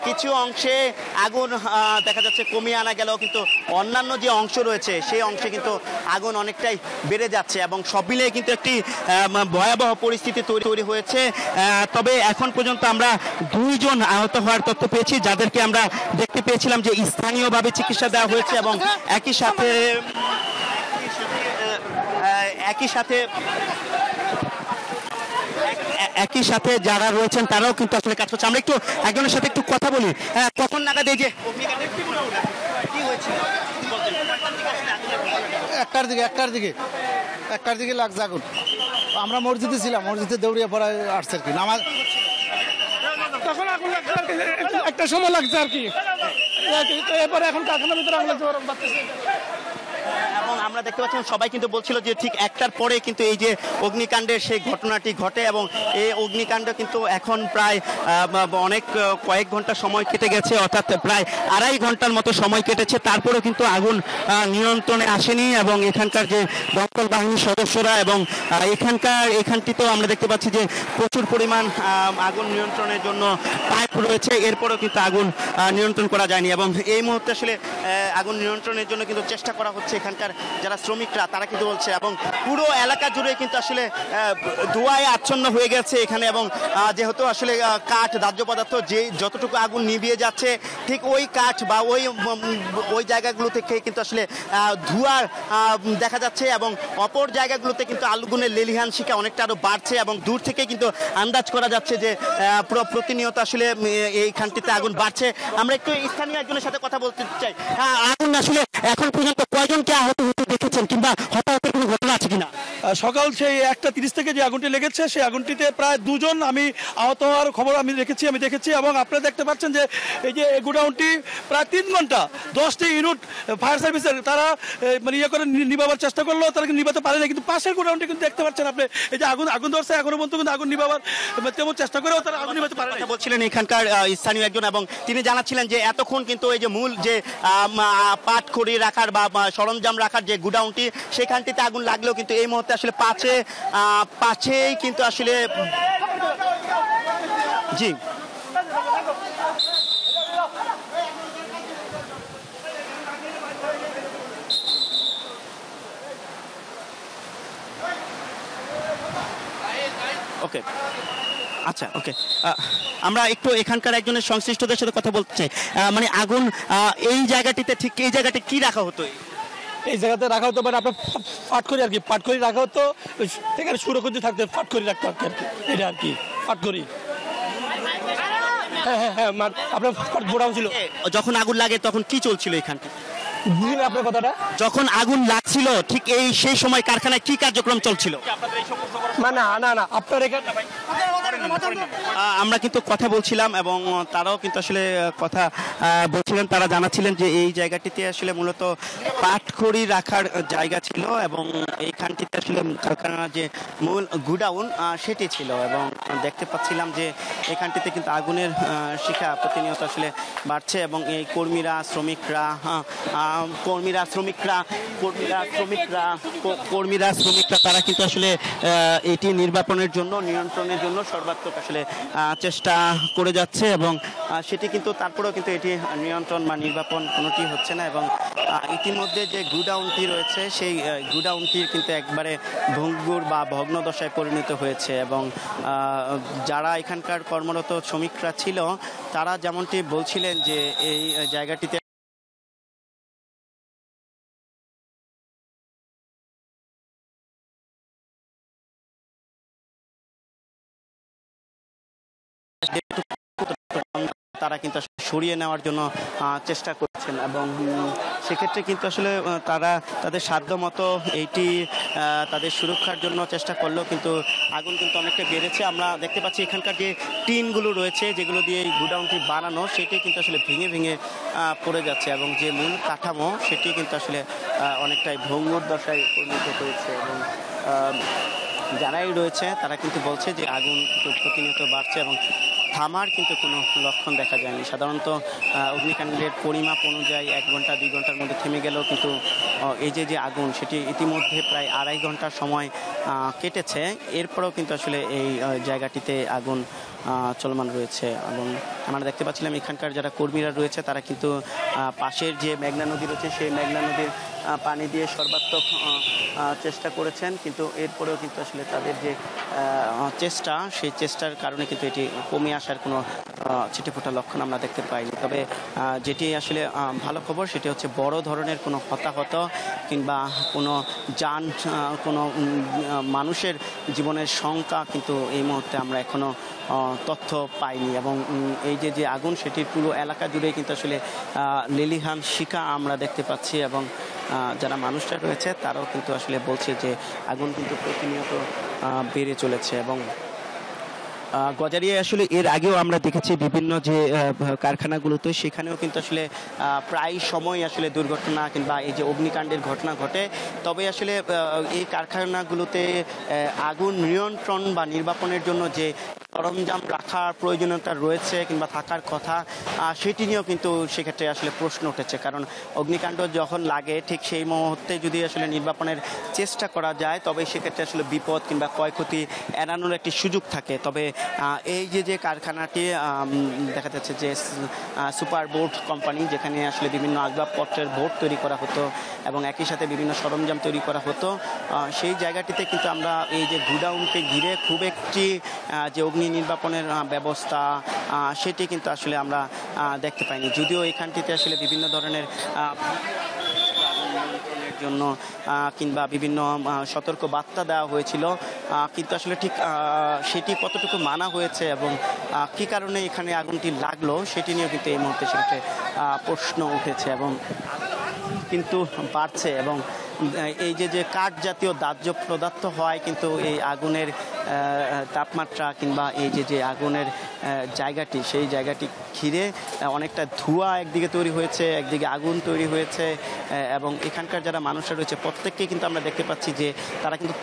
কিছু অংশে আগুন দেখা যাচ্ছে কমিয়ে আনা গেলেও কিন্তু অন্যান্য যে অংশ রয়েছে সেই অংশে কিন্তু আগুন অনেকটাই বেড়ে যাচ্ছে এবং সব মিলিয়ে কিন্তু একটি ভয়াবহ পরিস্থিতি তৈরি হয়েছে। তবে এখন পর্যন্ত আমরা 2 জন আহত হওয়ার তথ্য পেয়েছি, যাদেরকে আমরা দেখতে পেয়েছিলাম যে স্থানীয়ভাবে চিকিৎসা দেওয়া হয়েছে এবং একই সাথে যারা রয়েছেন তারাও কিন্তু আসলে কাজ করছে। আমরা একটু একজনের সাথে একটু কথা বলি। কখন নাগাদ এই যে একটার দিকে লাগছে আগুন। আমরা মসজিদে ছিলাম, মসজিদে দৌড়িয়ে পড়া আসছে আর কি নামাজ, তখন আগুন লাগছে আর কি, একটা সময় লাগছে আর কি। এরপরে এখন কারখানার ভিতরে আগুন লাগছে এবং আমরা দেখতে পাচ্ছিলাম সবাই কিন্তু বলছিল যে ঠিক 1টার পরে কিন্তু এই যে অগ্নিকাণ্ডের সেই ঘটনাটি ঘটে এবং এই অগ্নিকাণ্ড কিন্তু এখন প্রায় কয়েক ঘন্টা সময় কেটে গেছে, অর্থাৎ প্রায় 2.5 ঘন্টার মতো সময় কেটেছে। তারপরেও কিন্তু আগুন নিয়ন্ত্রণে আসেনি এবং এখানকার যে দমকল বাহিনীর সদস্যরা এবং এখানটিতেও আমরা দেখতে পাচ্ছি যে প্রচুর পরিমাণ আগুন নিয়ন্ত্রণের জন্য পাইপ রয়েছে, এরপরেও কিন্তু আগুন নিয়ন্ত্রণ করা যায়নি এবং এই মুহূর্তে আসলে আগুন নিয়ন্ত্রণের জন্য কিন্তু চেষ্টা করা হচ্ছে। এখানকার যারা শ্রমিকরা তারা কিন্তু বলছে এবং পুরো এলাকা জুড়ে কিন্তু আসলে ধোঁয়ায় আচ্ছন্ন হয়ে গেছে এখানে এবং যেহেতু আসলে কাঠ দাহ্য পদার্থ যে যতটুকু আগুন নিভিয়ে যাচ্ছে ঠিক ওই কাঠ বা ওই জায়গাগুলো থেকে কিন্তু আসলে ধোঁয়ার দেখা যাচ্ছে এবং অপর জায়গাগুলোতে কিন্তু আগুনের লেলিহান শিখা অনেকটা আরো বাড়ছে এবং দূর থেকে কিন্তু আন্দাজ করা যাচ্ছে যে প্রতিনিয়ত আসলে এইখানটিতে আগুন বাড়ছে। আমরা একটু স্থানীয় একজনের সাথে কথা বলতে চাই। আগুন আসলে এখন পর্যন্ত কয়জনকে আহত হতে দেখেছেন কিংবা হতাহতের কোনো ঘটনা আছে কিনা? সকাল সেই 1:30 থেকে যে আগুনটি লেগেছে সেই আগুনটিতে প্রায় 2 জন আমি আহত হওয়ার খবর আমি দেখেছি এবং আপনারা দেখতে পাচ্ছেন যে এই যে গোডাউনটি প্রায় 3 ঘন্টা 10টি ইউনিট ফায়ার সার্ভিসের তারা মানে করে নিভাবার চেষ্টা করলো, তারা কিন্তু নিভাতে পারে না। কিন্তু পাশের গোডাউনটি কিন্তু দেখতে পাচ্ছেন আপনি, এই যে আগুন ধরছে এখনো পর্যন্ত কিন্তু আগুন নিভাবার তেমন চেষ্টা করেও তারা আগুন নিভাতে পারে না। বলছিলেন এখানকার স্থানীয় একজন এবং তিনি জানাচ্ছিলেন যে এতক্ষণ কিন্তু এই যে মূল যে পাটখড়ি রাখার বা সরঞ্জাম রাখার যে গুডাউনটি সেখানটিতে আগুন লাগলেও কিন্তু এই মুহূর্তে আসলে পাশেই কিন্তু আসলে জি ওকে আচ্ছা ওকে আমরা একটু এখানকার একজনের সংশ্লিষ্টদের সাথে কথা বলতে চাই। মানে আগুন এই জায়গাটিতে ঠিক এই জায়গাটি কি রাখা হতো? এই জায়গাতে রাখা হতো মানে আপনার পাটখড়ি আর কি, পাটখড়ি রাখা হতো এখানে সুরক্ষিত থাকতে পাটখড়ি রাখতো আর কি, এটা আর কি পাটখড়ি। হ্যাঁ আপনার গোডাউন ছিল। যখন আগুন লাগে তখন কি চলছিল এখানটা? আপনার কথাটা যখন আগুন লাগছিল ঠিক সেই সময় কারখানায় কি কার্যক্রম চলছিল? না আপনার এখানে আমরা কিন্তু কথা বলছিলাম এবং তারাও কিন্তু আসলে কথা বলছিলেন। তারা জানাচ্ছিলেন যে এই জায়গাটিতে আসলে মূলত পাটখড়ি রাখার জায়গা ছিল এবং এইখানটিতে আসলে কারখানার যে মূল গুডাউন সেটি ছিল এবং দেখতে পাচ্ছিলাম যে এখানটিতে কিন্তু আগুনের শিখা প্রতিনিয়ত আসলে বাড়ছে এবং এই কর্মীরা শ্রমিকরা তারা কিন্তু আসলে এটি নির্বাপনের জন্য নিয়ন্ত্রণের জন্য সর্বাত্মক আসলে চেষ্টা করে যাচ্ছে এবং সেটি কিন্তু তারপরেও কিন্তু এটি নিয়ন্ত্রণ বা নির্বাপন কোনোটি হচ্ছে না এবং ইতিমধ্যে যে গুডাউনটি রয়েছে সেই গুডাউনটির কিন্তু একবারে ভঙ্গুর বা ভগ্নদশায় পরিণত হয়েছে এবং যারা এখানকার কর্মরত শ্রমিকরা ছিল তারা যেমনটি বলছিলেন যে এই জায়গাটিতে তারা কিন্তু সরিয়ে নেওয়ার জন্য চেষ্টা করছেন এবং সেক্ষেত্রে কিন্তু আসলে তারা তাদের সাধ্য মতো এইটি তাদের সুরক্ষার জন্য চেষ্টা করলেও কিন্তু আগুন কিন্তু অনেকটা বেড়েছে। আমরা দেখতে পাচ্ছি এখানকার যে টিনগুলো রয়েছে যেগুলো দিয়ে এই গুডাউনটি বানানো সেটি কিন্তু আসলে ভেঙে পড়ে যাচ্ছে এবং যে মূল কাঠামো সেটি কিন্তু আসলে অনেকটাই ভঙ্গুর দশায় পরিণত হয়েছে এবং যারাই রয়েছে তারা কিন্তু বলছে যে আগুন প্রতিনিয়ত বাড়ছে এবং থামার কিন্তু কোনো লক্ষণ দেখা যায়নি। সাধারণত অগ্নিকাণ্ডের পরিমাপ অনুযায়ী 1 ঘন্টা 2 ঘন্টার মধ্যে থেমে গেলেও কিন্তু এই যে আগুন সেটি ইতিমধ্যে প্রায় 2.5 ঘন্টার সময় কেটেছে, এরপরেও কিন্তু আসলে এই জায়গাটিতে আগুন চলমান রয়েছে এবং আমরা দেখতে পাচ্ছিলাম এখানকার যারা কর্মীরা রয়েছে তারা কিন্তু পাশের যে মেঘনা নদী রয়েছে সেই মেঘনা নদীর পানি দিয়ে সর্বাত্মক চেষ্টা করেছেন, কিন্তু এরপরেও কিন্তু আসলে তাদের যে চেষ্টা সেই চেষ্টার কারণে কিন্তু এটি কমে আসার কোনো ছিটেফোঁটা লক্ষণ আমরা দেখতে পাইনি। তবে যেটি আসলে ভালো খবর সেটি হচ্ছে বড় ধরনের কোনো হতাহত কিংবা কোনো কোনো মানুষের জীবনের শঙ্কা কিন্তু এই মুহূর্তে আমরা এখনো তথ্য পাইনি। এবং এই যে আগুন সেটির পুরো এলাকা জুড়ে কিন্তু আসলে লেলিহান শিখা আমরা দেখতে পাচ্ছি, এবং যারা মানুষরা রয়েছে তারাও কিন্তু আসলে বলছে যে আগুন কিন্তু প্রতিনিয়ত বেড়ে চলেছে। এবং গজারিয়ায় আসলে এর আগেও আমরা দেখেছি বিভিন্ন যে কারখানাগুলোতে সেখানেও কিন্তু আসলে প্রায় সময় আসলে দুর্ঘটনা কিংবা এই যে অগ্নিকাণ্ডের ঘটনা ঘটে। তবে আসলে এই কারখানাগুলোতে আগুন নিয়ন্ত্রণ বা নির্বাপনের জন্য যে সরঞ্জাম রাখার প্রয়োজনীয়তা রয়েছে কিংবা থাকার কথা সেটি নিয়েও কিন্তু সেক্ষেত্রে আসলে প্রশ্ন উঠেছে। কারণ অগ্নিকাণ্ড যখন লাগে ঠিক সেই মুহূর্তে যদি আসলে নির্বাপনের চেষ্টা করা যায় তবে সেক্ষেত্রে আসলে বিপদ কিংবা ক্ষয়ক্ষতি এড়ানোর একটি সুযোগ থাকে। তবে এই যে কারখানাটি দেখা যাচ্ছে যে সুপার বোর্ড কোম্পানি, যেখানে আসলে বিভিন্ন আসবাবপত্রের বোর্ড তৈরি করা হতো এবং একই সাথে বিভিন্ন সরঞ্জাম তৈরি করা হতো, সেই জায়গাটিতে কিন্তু আমরা এই যে গুডাউনকে ঘিরে খুব একটি যে অগ্নি নির্বাপনের ব্যবস্থা সেটি কিন্তু আসলে আমরা দেখতে পাইনি। যদিও এখানটিতে আসলে বিভিন্ন ধরনের জন্য কিংবা বিভিন্ন সতর্ক বার্তা দেওয়া হয়েছিল, কিন্তু আসলে ঠিক সেটি কতটুকু মানা হয়েছে এবং কী কারণে এখানে আগুনটি লাগলো সেটি নিয়েও কিন্তু এই মুহূর্তে সেক্ষেত্রে প্রশ্ন উঠেছে এবং কিন্তু বাড়ছে। এবং এই যে কাঠ জাতীয় দাহ্য পদার্থ হয় কিন্তু এই আগুনের তাপমাত্রা কিংবা এই যে আগুনের জায়গাটি সেই জায়গাটি ঘিরে অনেকটা ধোঁয়া একদিকে তৈরি হয়েছে, একদিকে আগুন তৈরি হয়েছে, এবং এখানকার যারা মানুষরা রয়েছে প্রত্যেককেই কিন্তু আমরা দেখতে পাচ্ছি যে তারা কিন্তু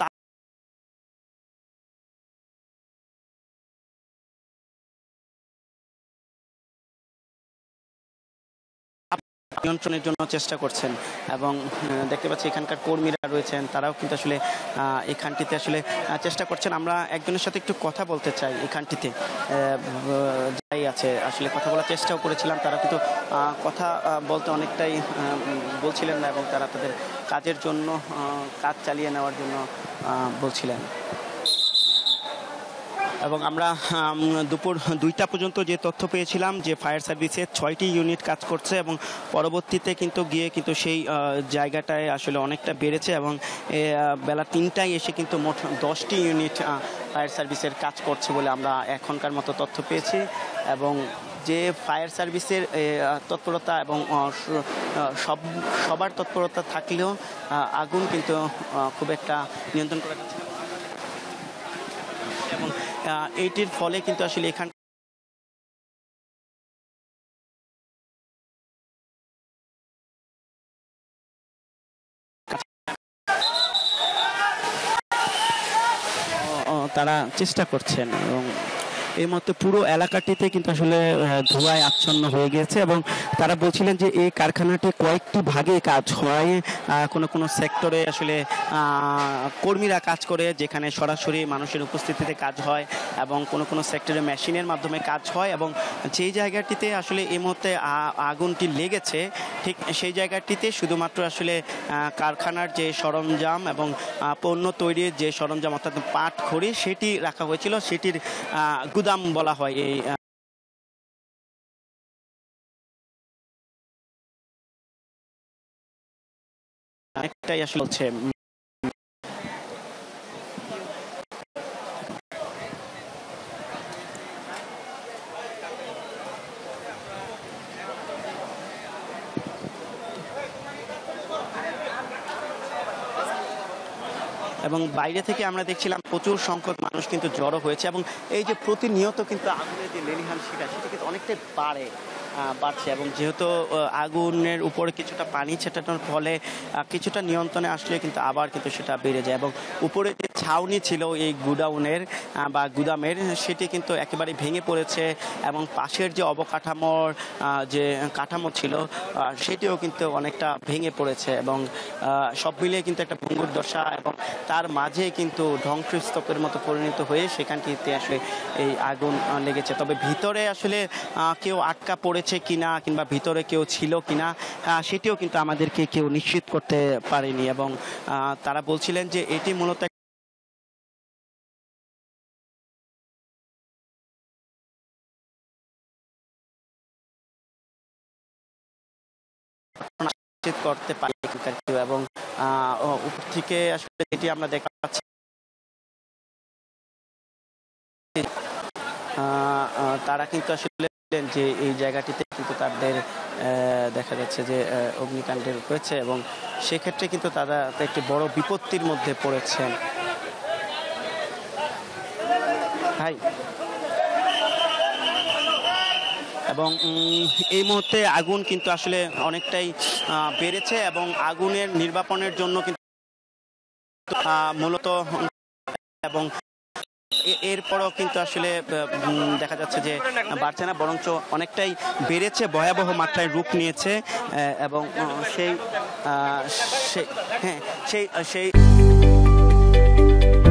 নিয়ন্ত্রণের জন্য চেষ্টা করছেন। এবং দেখতে পাচ্ছি এখানকার কর্মীরা রয়েছেন তারাও কিন্তু আসলে এখানটিতে আসলে চেষ্টা করছেন। আমরা একজনের সাথে একটু কথা বলতে চাই, এখানটিতে যাই আছে আসলে কথা বলার চেষ্টাও করেছিলাম, তারা কিন্তু কথা বলতে অনেকটাই বলছিলেন না এবং তারা তাদের কাজের জন্য কাজ চালিয়ে নেওয়ার জন্য বলছিলেন। এবং আমরা দুপুর 2টা পর্যন্ত যে তথ্য পেয়েছিলাম যে ফায়ার সার্ভিসের 6টি ইউনিট কাজ করছে এবং পরবর্তীতে কিন্তু গিয়ে কিন্তু সেই জায়গাটায় আসলে অনেকটা বেড়েছে এবং বেলা 3টায় এসে কিন্তু মোট 10টি ইউনিট ফায়ার সার্ভিসের কাজ করছে বলে আমরা এখনকার মতো তথ্য পেয়েছি। এবং যে ফায়ার সার্ভিসের তৎপরতা এবং সবার তৎপরতা থাকলেও আগুন কিন্তু খুব একটা নিয়ন্ত্রণ করা যাচ্ছে এবং এইটির ফলে কিন্তু আসলে এখান তারা চেষ্টা করছেন এবং এই মধ্যে পুরো এলাকাটিতে কিন্তু আসলে ধোঁয়ায় আচ্ছন্ন হয়ে গিয়েছে এবং তারা বলছিলেন যে এই কারখানাটি কয়েকটি ভাগে কাজ হয়, কোনো সেক্টরে আসলে কর্মীরা কাজ করে যেখানে সরাসরি মানুষের উপস্থিতিতে কাজ হয় এবং কোনো সেক্টরে মেশিনের মাধ্যমে কাজ হয় এবং যেই জায়গাটিতে আসলে এই মুহূর্তে আগুনটি লেগেছে ঠিক সেই জায়গাটিতে শুধুমাত্র আসলে কারখানার যে সরঞ্জাম এবং পণ্য তৈরির যে সরঞ্জাম অর্থাৎ পাট খড়ি সেটি রাখা হয়েছিল, সেটির গুদাম বলা হয় এই অনেকটাই আসলে হচ্ছে। এবং বাইরে থেকে আমরা দেখছিলাম প্রচুর সংখ্যক মানুষ কিন্তু জড়ো হয়েছে এবং এই যে প্রতিনিয়ত কিন্তু আগুনের যে লেলিহান শিখা সেটা কিন্তু অনেকটাই বাড়ছে এবং যেহেতু আগুনের উপরে কিছুটা পানি ছেটানোর ফলে কিছুটা নিয়ন্ত্রণে আসলে কিন্তু আবার কিন্তু সেটা বেড়ে যায় এবং উপরে যে ছাউনি ছিল এই গুডাউনের বা গুদামের, সেটি কিন্তু একেবারে ভেঙে পড়েছে এবং পাশের যে অবকাঠামোর যে কাঠামো ছিল সেটিও কিন্তু অনেকটা ভেঙে পড়েছে এবং সব মিলিয়ে কিন্তু একটা ভঙ্গুর দশা এবং তার মাঝে কিন্তু ধ্বংসস্তূপের মতো পরিণত হয়ে সেখানটিতে আসলে এই আগুন লেগেছে। তবে ভিতরে আসলে কেউ আটকা পড়েছে কিনা কিংবা ভিতরে কেউ ছিল কিনা সেটিও কিন্তু আমাদেরকে কেউ নিশ্চিত করতে পারেনি এবং তারা বলছিলেন যে এটি মূলত করতে পারে এবং উপর থেকে আসলে এটি আমরা দেখতে পাচ্ছি তারা কিন্তু আসলে যে এই জায়গাটিতে কিন্তু তাদের দেখা যাচ্ছে যে অগ্নিকাণ্ডের হয়েছে এবং সেক্ষেত্রে কিন্তু তারা একটি বড় বিপত্তির মধ্যে পড়েছেন। ভাই এবং এই মুহূর্তে আগুন কিন্তু আসলে অনেকটাই বেড়েছে এবং আগুনের নির্বাপনের জন্য কিন্তু মূলত এবং এরপরও কিন্তু আসলে দেখা যাচ্ছে যে বাড়ছে না, বরঞ্চ অনেকটাই বেড়েছে, ভয়াবহ মাত্রায় রূপ নিয়েছে এবং সেই